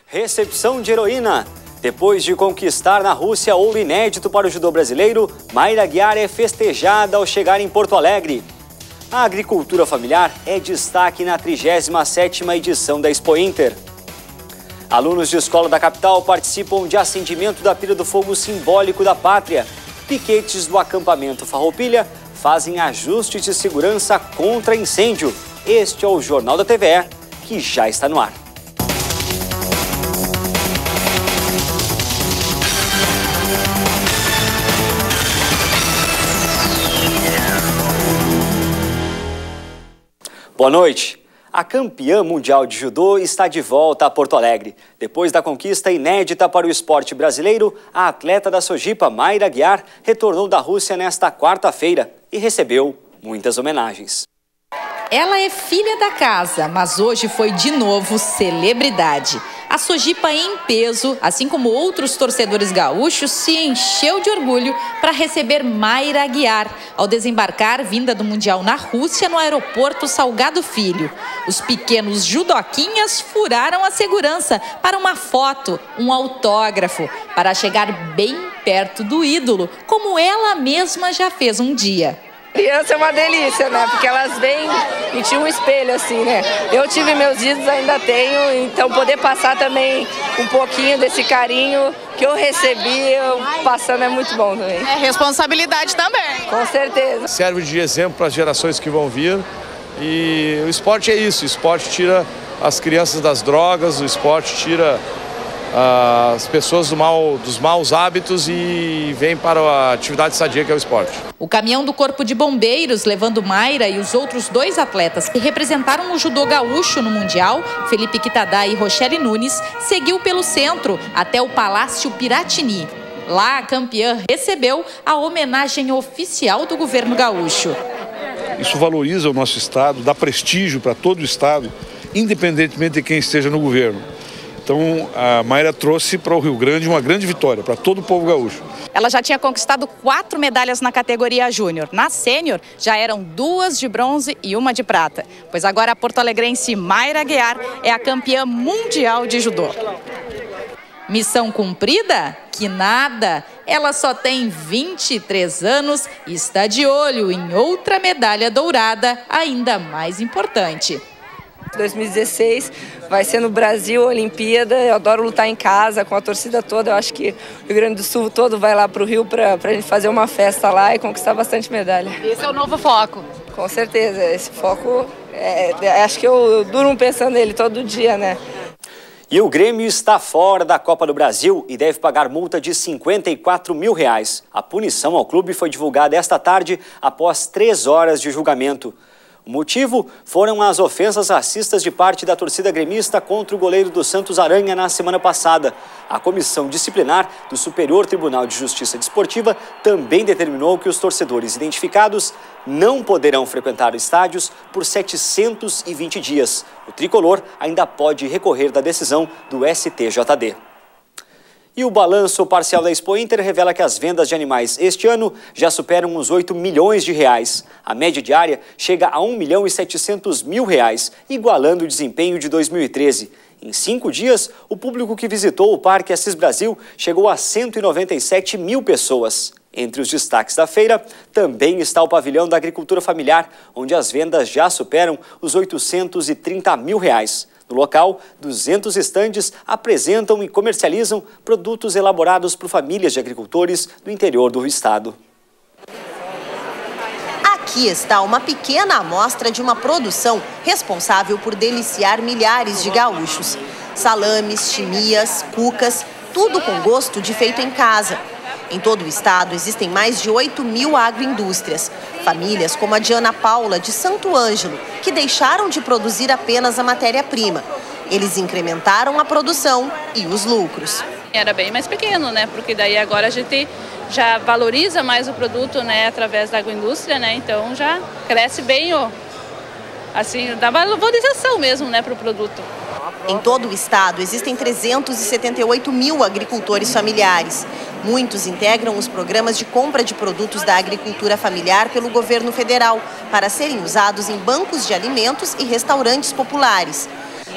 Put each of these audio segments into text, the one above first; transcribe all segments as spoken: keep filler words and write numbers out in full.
Recepção de heroína. Depois de conquistar na Rússia ouro inédito para o judô brasileiro, Mayra Aguiar é festejada ao chegar em Porto Alegre. A agricultura familiar é destaque na trigésima sétima edição da Expo Inter. Alunos de escola da capital participam de acendimento da Pira do Fogo simbólico da pátria. Piquetes do acampamento Farroupilha fazem ajustes de segurança contra incêndio. Este é o Jornal da T V E, que já está no ar. Boa noite. A campeã mundial de judô está de volta a Porto Alegre. Depois da conquista inédita para o esporte brasileiro, a atleta da Sojipa, Mayra Aguiar, retornou da Rússia nesta quarta-feira e recebeu muitas homenagens. Ela é filha da casa, mas hoje foi de novo celebridade. A Sojipa em peso, assim como outros torcedores gaúchos, se encheu de orgulho para receber Mayra Aguiar ao desembarcar vinda do Mundial na Rússia no aeroporto Salgado Filho. Os pequenos judoquinhas furaram a segurança para uma foto, um autógrafo, para chegar bem perto do ídolo, como ela mesma já fez um dia. Criança é uma delícia, né? Porque elas vêm e tinham um espelho, assim, né? Eu tive meus ídolos, ainda tenho, então poder passar também um pouquinho desse carinho que eu recebi, eu passando é muito bom também. É responsabilidade também. Com certeza. Serve de exemplo para as gerações que vão vir e o esporte é isso, o esporte tira as crianças das drogas, o esporte tira as pessoas do mal, dos maus hábitos e vem para a atividade sadia que é o esporte. O caminhão do Corpo de Bombeiros, levando Mayra e os outros dois atletas que representaram o judô gaúcho no Mundial, Felipe Quitadá e Rochelle Nunes, seguiu pelo centro até o Palácio Piratini. Lá, a campeã recebeu a homenagem oficial do governo gaúcho. Isso valoriza o nosso estado, dá prestígio para todo o estado, independentemente de quem esteja no governo. Então, a Mayra trouxe para o Rio Grande uma grande vitória, para todo o povo gaúcho. Ela já tinha conquistado quatro medalhas na categoria júnior. Na sênior, já eram duas de bronze e uma de prata. Pois agora a porto-alegrense Mayra Aguiar é a campeã mundial de judô. Missão cumprida? Que nada! Ela só tem vinte e três anos e está de olho em outra medalha dourada, ainda mais importante. dois mil e dezesseis vai ser no Brasil, Olimpíada. Eu adoro lutar em casa com a torcida toda. Eu acho que o Rio Grande do Sul todo vai lá para o Rio para a gente fazer uma festa lá e conquistar bastante medalha. Esse é o novo foco. Com certeza, esse foco, é, acho que eu, eu durmo pensando nele todo dia, né? E o Grêmio está fora da Copa do Brasil e deve pagar multa de cinquenta e quatro mil reais. A punição ao clube foi divulgada esta tarde após três horas de julgamento. O motivo foram as ofensas racistas de parte da torcida gremista contra o goleiro do Santos Aranha na semana passada. A comissão disciplinar do Superior Tribunal de Justiça Desportiva também determinou que os torcedores identificados não poderão frequentar estádios por setecentos e vinte dias. O tricolor ainda pode recorrer da decisão do S T J D. E o balanço parcial da Expo Inter revela que as vendas de animais este ano já superam os oito milhões de reais. A média diária chega a um milhão e setecentos mil reais, igualando o desempenho de dois mil e treze. Em cinco dias, o público que visitou o Parque Assis Brasil chegou a cento e noventa e sete mil pessoas. Entre os destaques da feira, também está o pavilhão da agricultura familiar, onde as vendas já superam os oitocentos e trinta mil reais. No local, duzentos estandes apresentam e comercializam produtos elaborados por famílias de agricultores do interior do estado. Aqui está uma pequena amostra de uma produção responsável por deliciar milhares de gaúchos. Salames, chimias, cucas, tudo com gosto de feito em casa. Em todo o estado, existem mais de oito mil agroindústrias. Famílias como a de Ana Paula, de Santo Ângelo, que deixaram de produzir apenas a matéria-prima. Eles incrementaram a produção e os lucros. Era bem mais pequeno, né? Porque daí agora a gente já valoriza mais o produto, né? Através da agroindústria, né? Então já cresce bem, ó, assim, dá valorização mesmo, né? Para o produto. Em todo o estado, existem trezentos e setenta e oito mil agricultores familiares. Muitos integram os programas de compra de produtos da agricultura familiar pelo governo federal, para serem usados em bancos de alimentos e restaurantes populares.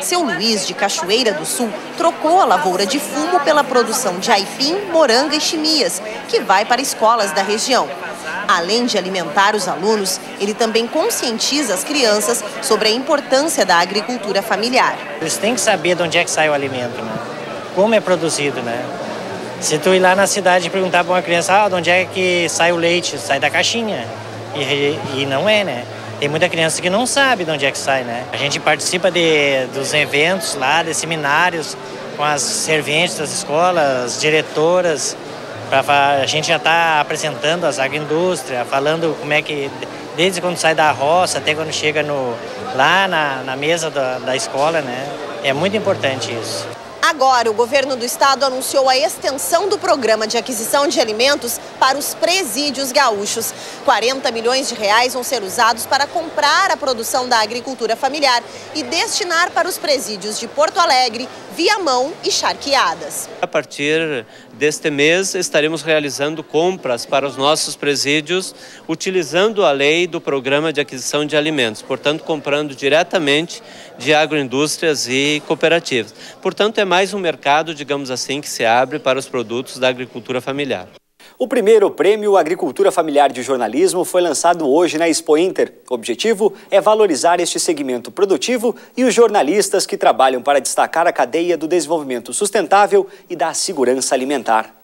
Seu Luiz, de Cachoeira do Sul, trocou a lavoura de fumo pela produção de aipim, moranga e chimias, que vai para escolas da região. Além de alimentar os alunos, ele também conscientiza as crianças sobre a importância da agricultura familiar. Eles têm que saber de onde é que sai o alimento, né? Como é produzido, né? Se tu ir lá na cidade e perguntar para uma criança, ah, de onde é que sai o leite? Sai da caixinha. E, e não é, né? Tem muita criança que não sabe de onde é que sai, né? A gente participa de, dos eventos lá, de seminários com as serventes das escolas, diretoras. Pra, a gente já está apresentando as agroindústrias, falando como é que, desde quando sai da roça até quando chega no, lá na, na mesa da, da escola, né? É muito importante isso. Agora, o governo do estado anunciou a extensão do programa de aquisição de alimentos para os presídios gaúchos. quarenta milhões de reais vão ser usados para comprar a produção da agricultura familiar e destinar para os presídios de Porto Alegre, Viamão e Charqueadas. A partir deste mês, estaremos realizando compras para os nossos presídios, utilizando a lei do programa de aquisição de alimentos, portanto, comprando diretamente de agroindústrias e cooperativas. Portanto, é mais um mercado, digamos assim, que se abre para os produtos da agricultura familiar. O primeiro prêmio Agricultura Familiar de Jornalismo foi lançado hoje na Expo Inter. O objetivo é valorizar este segmento produtivo e os jornalistas que trabalham para destacar a cadeia do desenvolvimento sustentável e da segurança alimentar.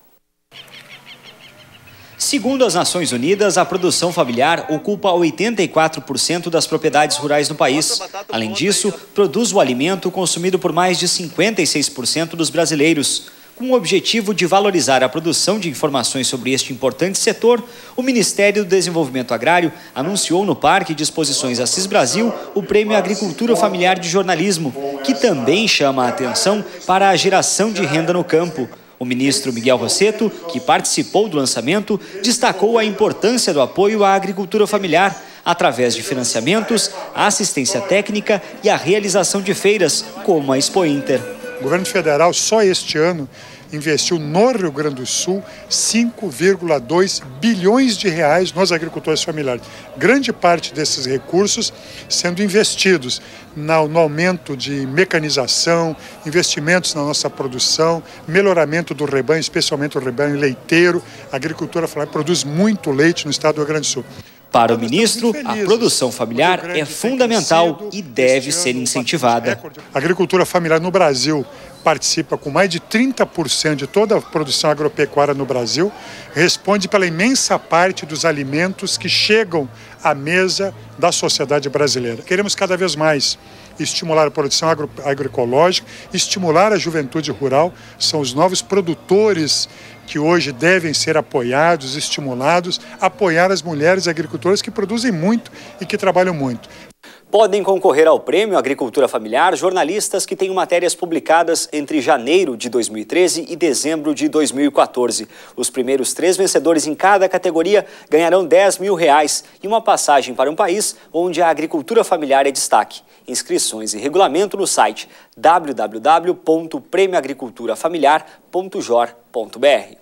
Segundo as Nações Unidas, a produção familiar ocupa oitenta e quatro por cento das propriedades rurais no país. Além disso, produz o alimento consumido por mais de cinquenta e seis por cento dos brasileiros. Com o objetivo de valorizar a produção de informações sobre este importante setor, o Ministério do Desenvolvimento Agrário anunciou no Parque de Exposições Assis Brasil o Prêmio Agricultura Familiar de Jornalismo, que também chama a atenção para a geração de renda no campo. O ministro Miguel Rossetto, que participou do lançamento, destacou a importância do apoio à agricultura familiar através de financiamentos, assistência técnica e a realização de feiras, como a Expo Inter. O governo federal, só este ano, investiu no Rio Grande do Sul cinco vírgula dois bilhões de reais nos agricultores familiares. Grande parte desses recursos sendo investidos no aumento de mecanização, investimentos na nossa produção, melhoramento do rebanho, especialmente o rebanho leiteiro. A agricultura familiar produz muito leite no estado do Rio Grande do Sul. Para o ministro, a produção familiar é fundamental e deve ser incentivada. A agricultura familiar no Brasil participa com mais de trinta por cento de toda a produção agropecuária no Brasil, responde pela imensa parte dos alimentos que chegam à mesa da sociedade brasileira. Queremos cada vez mais estimular a produção agro, agroecológica, estimular a juventude rural, são os novos produtores que hoje devem ser apoiados, estimulados, apoiar as mulheres agricultoras que produzem muito e que trabalham muito. Podem concorrer ao Prêmio Agricultura Familiar jornalistas que tenham matérias publicadas entre janeiro de dois mil e treze e dezembro de dois mil e quatorze. Os primeiros três vencedores em cada categoria ganharão dez mil reais e uma passagem para um país onde a agricultura familiar é destaque. Inscrições e regulamento no site w w w ponto prêmio agricultura familiar ponto jor ponto b r.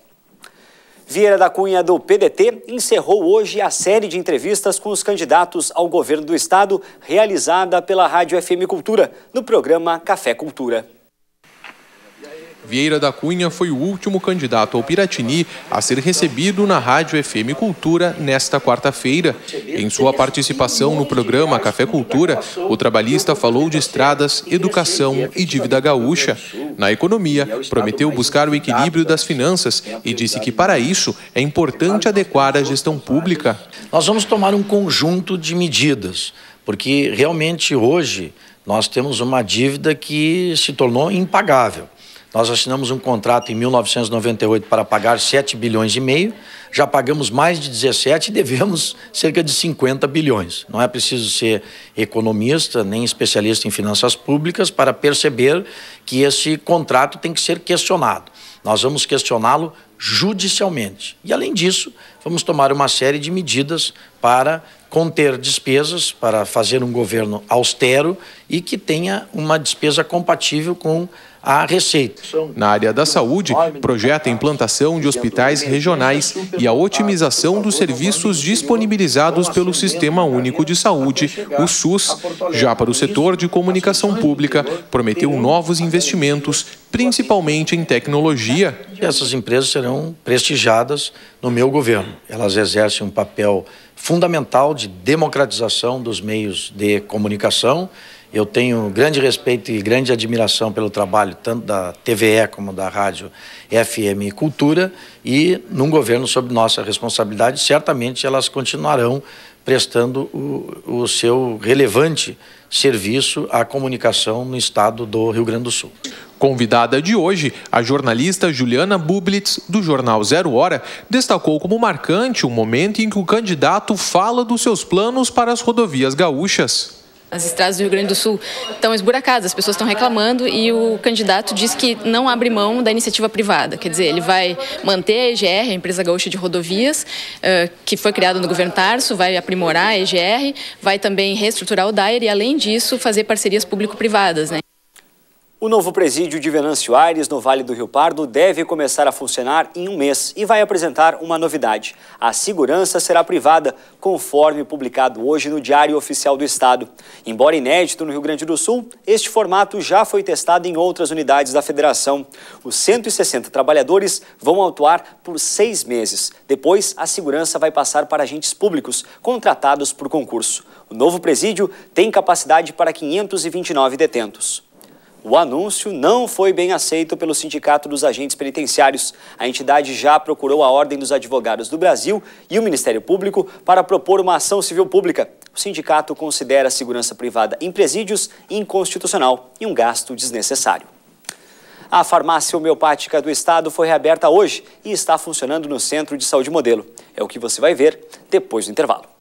Vieira da Cunha, do P D T, encerrou hoje a série de entrevistas com os candidatos ao governo do estado, realizada pela Rádio F M Cultura, no programa Café Cultura. Vieira da Cunha foi o último candidato ao Piratini a ser recebido na Rádio F M Cultura nesta quarta-feira. Em sua participação no programa Café Cultura, o trabalhista falou de estradas, educação e dívida gaúcha. Na economia, prometeu buscar o equilíbrio das finanças e disse que, para isso, é importante adequar a gestão pública. Nós vamos tomar um conjunto de medidas, porque realmente hoje nós temos uma dívida que se tornou impagável. Nós assinamos um contrato em mil novecentos e noventa e oito para pagar sete bilhões e meio, já pagamos mais de dezessete e devemos cerca de cinquenta bilhões. Não é preciso ser economista nem especialista em finanças públicas para perceber que esse contrato tem que ser questionado. Nós vamos questioná-lo judicialmente. E, além disso, vamos tomar uma série de medidas para conter despesas, para fazer um governo austero e que tenha uma despesa compatível com a receita. Na área da saúde, projeta a implantação de hospitais regionais e a otimização dos serviços disponibilizados pelo Sistema Único de Saúde, o SUS. Já para o setor de comunicação pública, prometeu novos investimentos, principalmente em tecnologia. Essas empresas serão prestigiadas no meu governo. Elas exercem um papel fundamental de democratização dos meios de comunicação. Eu tenho grande respeito e grande admiração pelo trabalho tanto da T V E como da Rádio F M Cultura, e num governo sob nossa responsabilidade, certamente elas continuarão prestando o, o seu relevante serviço à comunicação no estado do Rio Grande do Sul. Convidada de hoje, a jornalista Juliana Bublitz, do jornal Zero Hora, destacou como marcante o momento em que o candidato fala dos seus planos para as rodovias gaúchas. As estradas do Rio Grande do Sul estão esburacadas, as pessoas estão reclamando e o candidato diz que não abre mão da iniciativa privada. Quer dizer, ele vai manter a E G R, a Empresa Gaúcha de Rodovias, que foi criada no governo Tarso, vai aprimorar a E G R, vai também reestruturar o D A E R e, além disso, fazer parcerias público-privadas, né? O novo presídio de Venâncio Aires, no Vale do Rio Pardo, deve começar a funcionar em um mês e vai apresentar uma novidade. A segurança será privada, conforme publicado hoje no Diário Oficial do Estado. Embora inédito no Rio Grande do Sul, este formato já foi testado em outras unidades da federação. Os cento e sessenta trabalhadores vão atuar por seis meses. Depois, a segurança vai passar para agentes públicos, contratados por concurso. O novo presídio tem capacidade para quinhentos e vinte e nove detentos. O anúncio não foi bem aceito pelo Sindicato dos Agentes Penitenciários. A entidade já procurou a Ordem dos Advogados do Brasil e o Ministério Público para propor uma ação civil pública. O sindicato considera a segurança privada em presídios inconstitucional e um gasto desnecessário. A farmácia homeopática do estado foi reaberta hoje e está funcionando no Centro de Saúde Modelo. É o que você vai ver depois do intervalo.